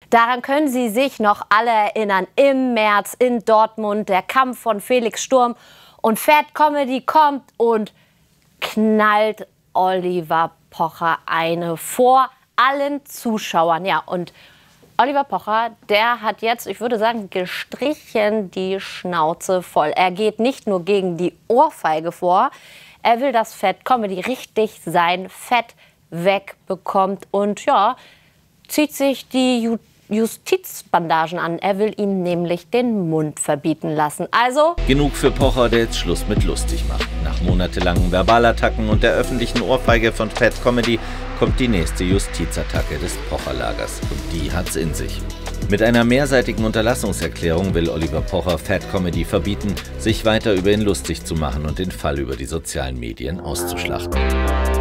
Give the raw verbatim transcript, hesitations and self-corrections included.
Daran können Sie sich noch alle erinnern. Im März in Dortmund der Kampf von Felix Sturm. Und Fat Comedy kommt und knallt Oliver Pocher eine vor allen Zuschauern. Ja, und Oliver Pocher, der hat jetzt, ich würde sagen, gestrichen die Schnauze voll. Er geht nicht nur gegen die Ohrfeige vor, er will, dass Fat Comedy richtig sein Fett wegbekommt und ja, zieht sich die Ju Justizbandagen an. Er will ihm nämlich den Mund verbieten lassen. Also genug für Pocher, der jetzt Schluss mit lustig macht. Nach monatelangen Verbalattacken und der öffentlichen Ohrfeige von Fat Comedy kommt die nächste Justizattacke des Pocher-Lagers. Und die hat's in sich. Mit einer mehrseitigen Unterlassungserklärung will Oliver Pocher Fat Comedy verbieten, sich weiter über ihn lustig zu machen und den Fall über die sozialen Medien auszuschlachten.